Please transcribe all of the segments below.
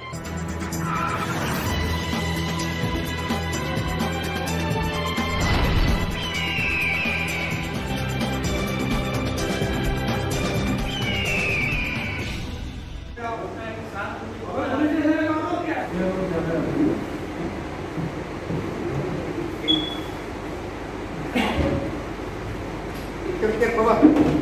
Cek bawah.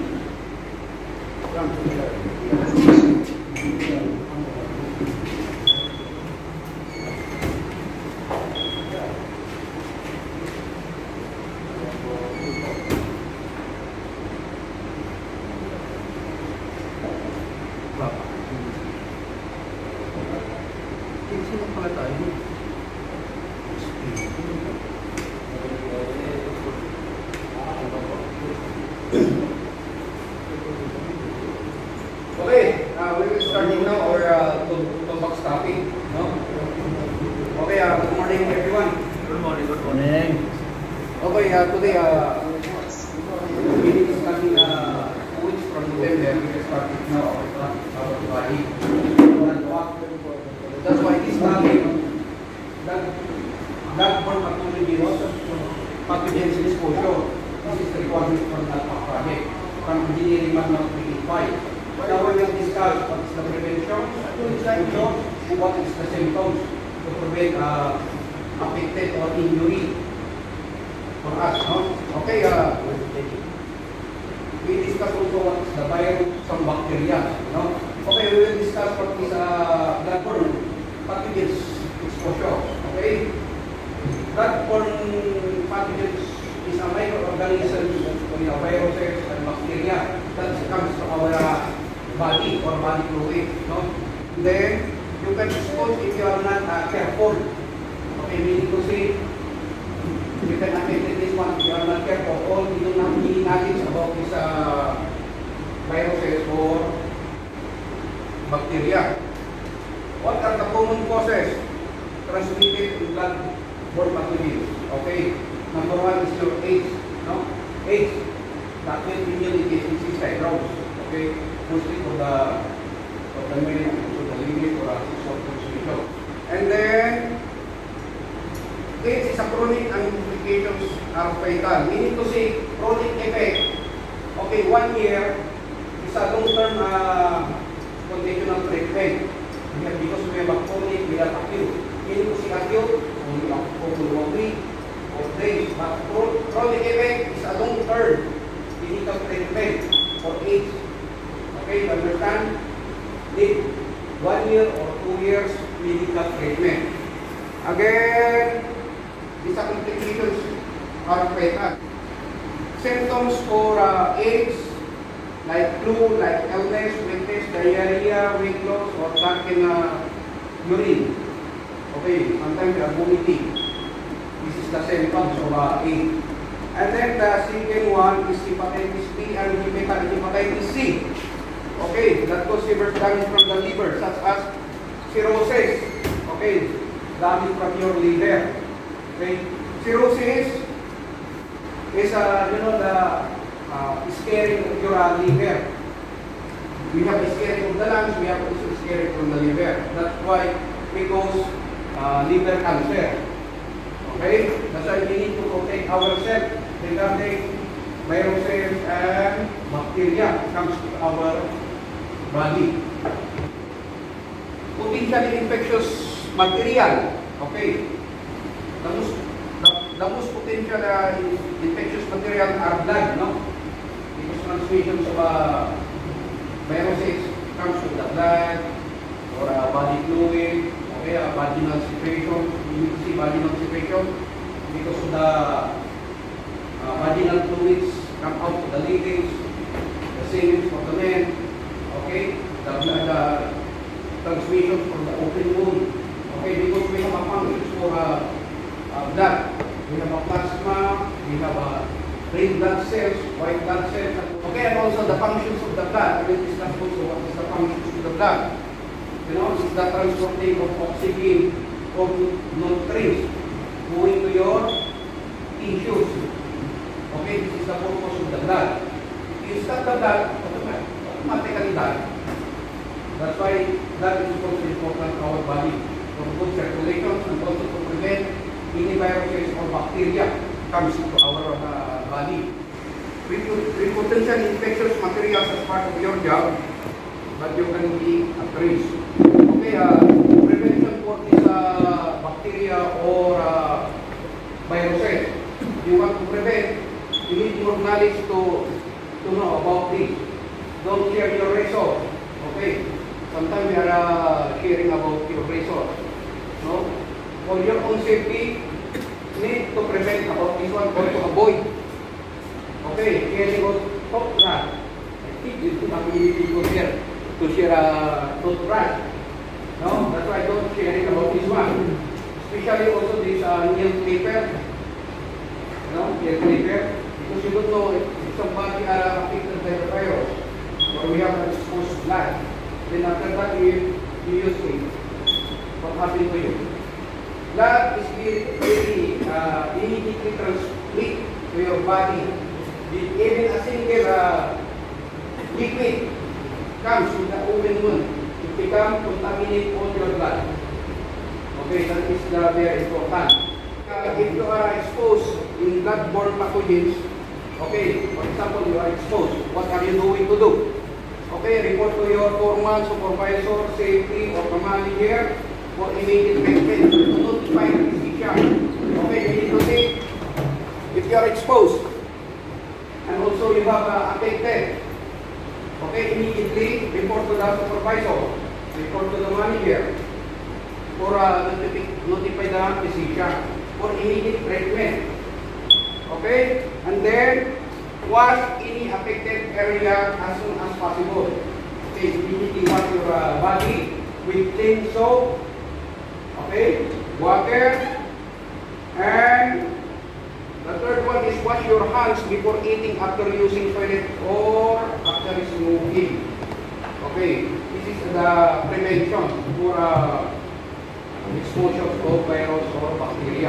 Sino pala tayo? Okay, we will starting now our toolbox topic. No? Okay, good morning everyone. Good morning, good morning. Okay, today we will be starting 2 weeks from November. We will start now our body. That's why this topic, that for pathology, pathogens exposure, this is the requirement from that project, from engineering manual 385. Now we will discuss what is the prevention, what is the symptoms to prevent affected or injury for us. No? Okay, we discuss also what is the virus, some bacteria. No? Okay, we will discuss what is bloodborne pathogens exposure. Okay, bloodborne pathogens is a microorganism with viruses and bacteria that comes to our body or body fluid. No? Then you can expose if you are not careful. Okay, meaning to say you can affect this one if you are not careful. All you don't have any knowledge about these viruses or bacteria. What are the common causes transmitted in blood-borne pathogens? Okay, number 1 is your AIDS. No, AIDS. That will immunity is fibrosis. Okay, mostly for the male, so the limit or a sexual transmission. And then AIDS is a chronic and complications are fatal. Meaning to say chronic effect. Okay, 1 year is a long-term conditional treatment. Because we have a chronic, we have acute. Meaning to say acute, only for 1 week or days. But chronic effect is a long-term clinical treatment for AIDS. Okay, you understand? Need 1 year or 2 years clinical treatment. Again, these complications are fatal. Symptoms for AIDS, like flu, like illness, weakness, diarrhea, weight loss, or darkened urine. Okay, sometimes vomiting. This is the symptoms of AIDS. And then the second one is hepatitis B and hepatitis C. Okay, that causes severe damage from the liver, such as cirrhosis. Okay, damage from your liver. Okay, cirrhosis is the scarring of your liver. We have a scarring of the lungs, we have also scarring from the liver. That's why we cause liver cancer. Okay, that's why we need to protect ourselves regarding viruses and bacteria comes to our body. Potentially infectious material. Okay, the most potential infectious material are blood, no? Because transmissions of viruses comes with the blood or body fluid, okay, vaginal secretion. You see vaginal secretion because of the vaginal fluids come out to the ladies, the same is for the men. Okay, the transmission from the open wound. Okay, because we have a function for blood. We have a plasma, we have a red blood cells, white blood cells. Okay, and also the functions of the blood. I will discuss also what is the functions of the blood. You know, it's the transporting of oxygen from nutrients going to your tissues. Okay, this is the purpose of the blood. If you stop the blood, automatically die. That's why that is also important to our body for good circulation and also to prevent any viruses or bacteria comes into our body. With potential infectious materials as part of your job, but you can be at risk. Okay, prevention for this bacteria or viruses. You want to prevent, you need more knowledge to know about this. Don't share your resource. Okay, sometimes we are sharing about your resource. No, for your own safety, need to prevent about this one or to avoid. Okay, sharing of toothbrush. I think you do not really people here to share a toothbrush. No, that's why I don't sharing about this one. Especially also this nail clipper. No, nail clipper. Because you don't know if somebody are affected by the virus or we have exposed blood. Then after that you use it. What happened to you? Blood is very immediately transmit to your body. Even a single liquid comes with the open wound. It becomes contaminate all your blood. Okay, that is very important. If you are exposed in blood-borne pathogens, okay, for example, you are exposed, what are you going to do? Okay, report to your foreman, supervisor, safety, or command manager for immediate treatment to notify the physician. Okay, you need to see if you are exposed and also you have affected. Okay, immediately report to the supervisor, report to the manager for notify the physician for immediate treatment. Okay, and then wash any affected area as soon as possible. Okay, immediately wash your body with clean soap, okay, water, and the third one is wash your hands before eating, after using toilet, or after smoking. Okay, this is the prevention for exposure to virus or bacteria.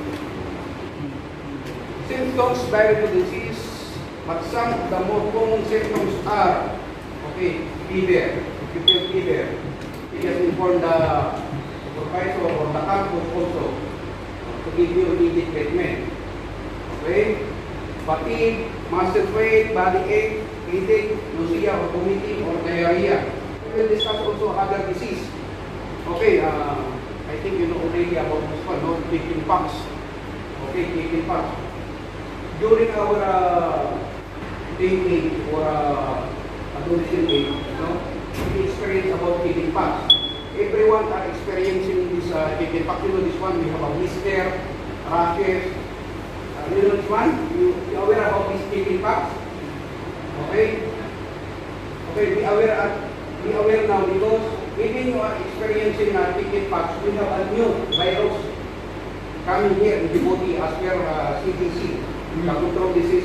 Symptoms vary to disease, but some of the more common symptoms are, okay, fever. If you feel fever, you just inform the supervisor or the campus also to give you immediate treatment. Okay, fatigue, muscle pain, body ache, headache, nausea or vomiting or diarrhea. We will discuss also other disease. Okay, I think you know already about this one, no? Chicken pox. Okay, chicken pox. During our teen age or adolescent age, no, we experience about chicken pox. Everyone are experiencing this chicken pox. You know this one, we have a blister, rashes. You know this one? You aware about this chicken pox? Okay? Okay, be aware now because even you are experiencing chicken pox, we have a new virus coming here in the body as per CDC. The control disease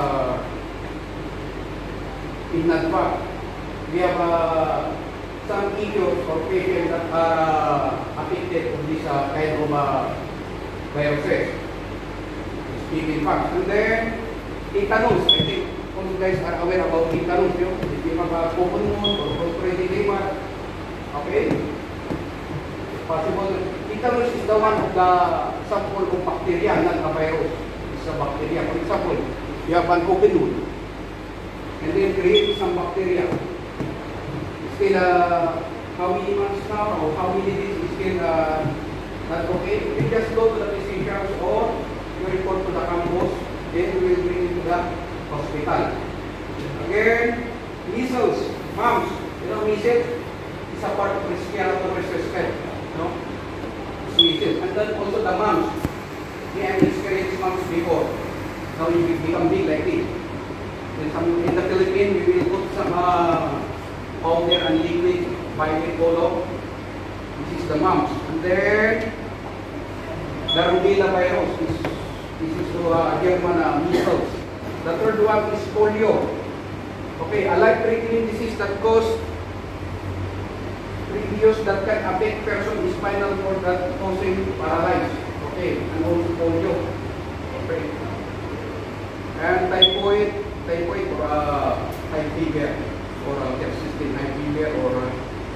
in advance. We have some issues or patients that are affected with this kind of viruses. Chicken pox. And then, tetanus. I think all you guys are aware about tetanus. If you have a common wound or already liver, okay? Possible. Tetanus is the one of the sample of bacteria, not a virus. It's a bacteria. For example, you have an open wound and then create some bacteria. Still, how many months now or how many days is still not okay? You just go to the physicians or you report to the campus, then we will bring you to the hospital. Again, measles, mumps. You know, measles is a part of respiratory system. No? It's measles. And then also the mumps. We have experienced mumps before. Now you will become big like this. Then in the Philippines, we will put some powder and liquid violet color. This is the mumps. And then the rubella virus. This is German measles. The third one is polio. Okay, a life-threatening disease that cause previous that can affect person is spinal cord that causing paralysis. Okay, and also polio. Okay. And typhoid or high fever or persistent high fever or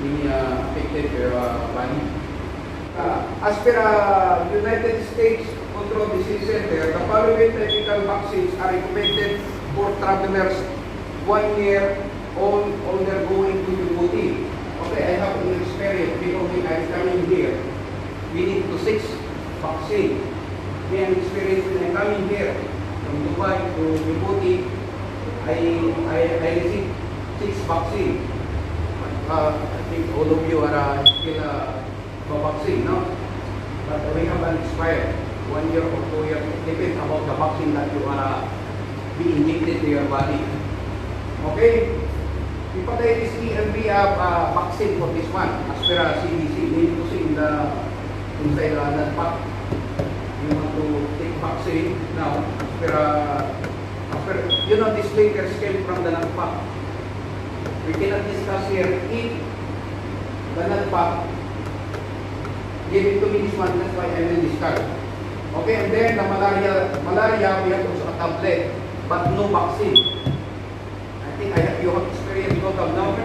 being affected their body. As per United States Control Disease Center, the following typical vaccines are recommended for travelers 1 year old undergoing to Djibouti. Okay, I have an experience because when I'm coming here, we need to 6 vaccine. We have experience when I'm coming here from Dubai to Djibouti. I received 6 vaccine. I think all of you are still vaccine, no? But we have an expired 1 year or 2 years. It depends about the vaccine that you are be injected to your body. Okay? Hepatitis E and B have vaccine for this one. As per CDC, you need to see in the inside that pack. You want to take vaccine now. As per, you know, this letters came from the NADPAC. We cannot discuss here if the NADPAC give it to me this one. That's why I will discuss. Okay, and then the malaria we have also a tablet, but no vaccine. I think you have experience both of now.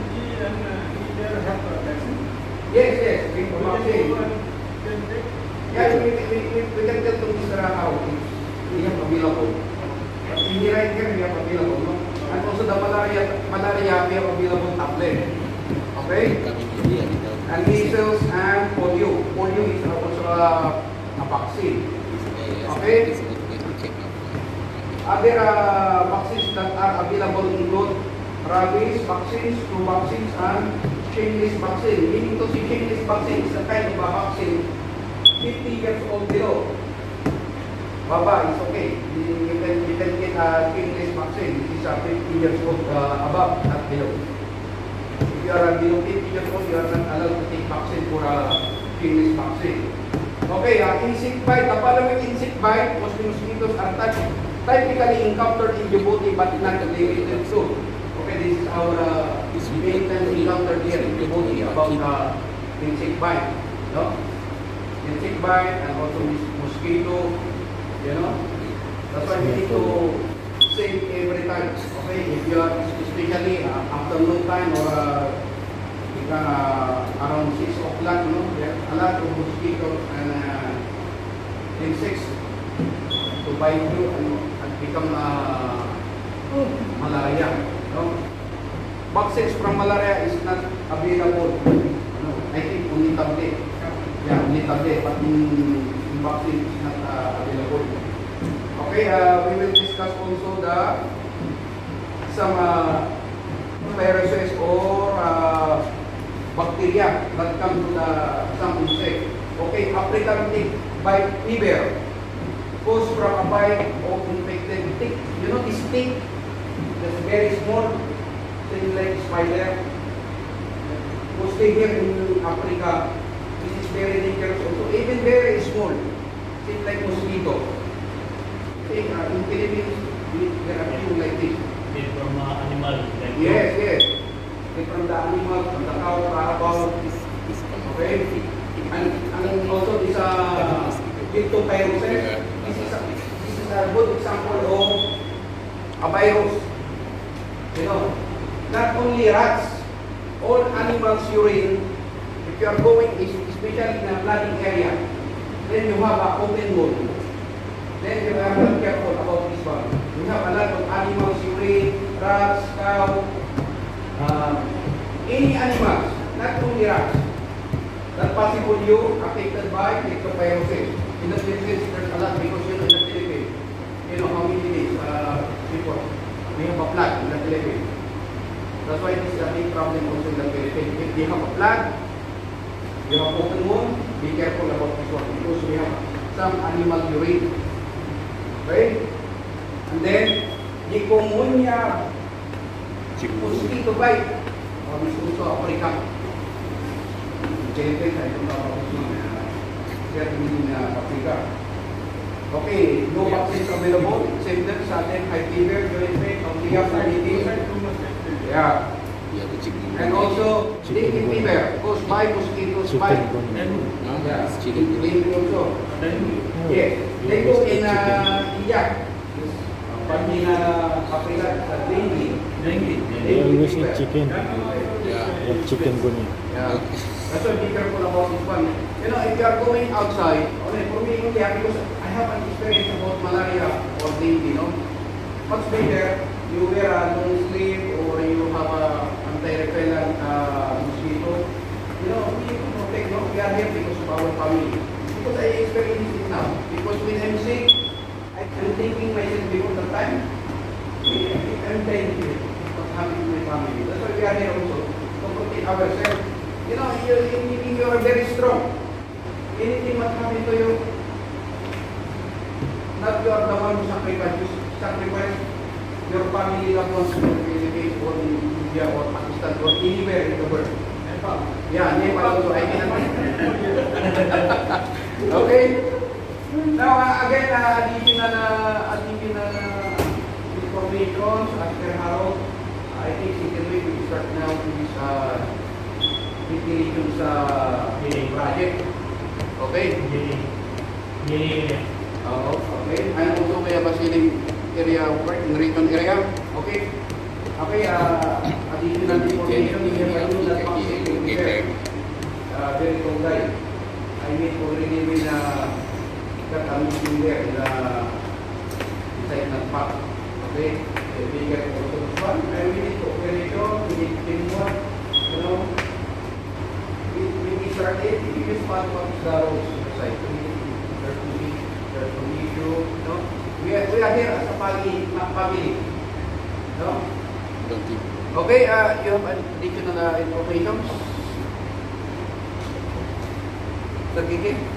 Yes, we have vaccine. Yeah, we can tell to Mr. how we have available. But in the right here we have available, no? And also the malaria we have available tablet. Okay? And measles and polio. Polio is also a vaccine. Okay? Other vaccines that are available include rabies vaccines, flu vaccines, and shingles vaccine. Meaning to see shingles vaccine is a kind of a vaccine 50 years old below. Baba is okay. You can get a shingles vaccine. This is 50 years old above, not below. If you are below 50 years old, you are not allowed to take vaccine for a shingles vaccine. Okay, insect bite. The following insect bite, mosquitoes are typically encountered in Djibouti but not limited to. Okay, this is our main time encountered here in Djibouti about insect bite. No? Insect bite and also mosquito, you know. That's why we need to save every time. Okay, if you are especially afternoon time or around 6 o'clock, you know, there are a lot of mosquitoes and insects to bite you and become malaria. No? Vaccines from malaria is not available. No, I think only tablet. Yeah, only tablet, but in vaccine is not available. Okay, we will discuss also some viruses or bacteria that come to some insect. Okay, African tick bite fever caused from a bite of infected tick. You know this tick that's very small, things like spider. Mostly here in Africa, this is very dangerous also. Even very small, things like mosquito. See, in Philippines, there are few like this. From animal. Like yes. From the animal, from the cow, carabao. Okay? And also this Pictopyrosis. This is a good example of a virus. You know, not only rats, all animals urine, if you are going, especially in a flooding area, then you have a open wound. Then you are not careful about this one. We have a lot of animals urine, rats, cow, any animals, not only rats, that possible you affected by ectopyrosis. In the Philippines, there's a lot because you know in the Philippines, you know how many days before we have a flood in the Philippines. That's why this is a big problem also in the Philippines. If you have a flood, you have open wound, be careful about this one because we have some animal urine. Okay? And then, Chikungunya, mosquito bite. This is also Africa. Philippines, I don't know about this one. In Africa. Okay, no vaccines available. Symptoms, sudden high fever, joint pain, nausea, vomiting. Yeah. And also, dengue fever caused by mosquitoes bite. Yeah, dengue also. Yes, dengue in India. But in Africa, dengue. They always eat chicken. Yeah. Yung chikungunya. Yeah. That's why be careful about this one. You know, if you are going outside, okay, for me, okay, because I have an experience about malaria or dengue, you know. Much better, you wear a long sleeve or you have a anti-repellent mosquito. You know, we need to protect, no? We are here because of our family. Because I experience it now. Because when I'm sick, I'm thinking myself before the time, I'm dying here. What's happening to my family? That's why we are here also. To protect ourselves. You know, you are very strong. Anything what happen to you, not you are the one who sacrifice your family loved ones in the Philippines or in India or Pakistan or anywhere in the world. Nepal. Yeah, Nepal also. I mean, okay. Now, again, additional information as per Harold. I think second week we start now with definition sa project. Okay? Okay. And also may basiling area work in region area. Okay? Okay, additional information here by you that must be prepared. Very cool guy. I mean already with got a meeting there in the inside that park. Okay? We get also this one. And we need cooperation, we need teamwork, you know. When we started, we just found what is the roles of the site. There's to meet you, you know. We are here as a family. No? Okay, you have additional information? Sir Kiki?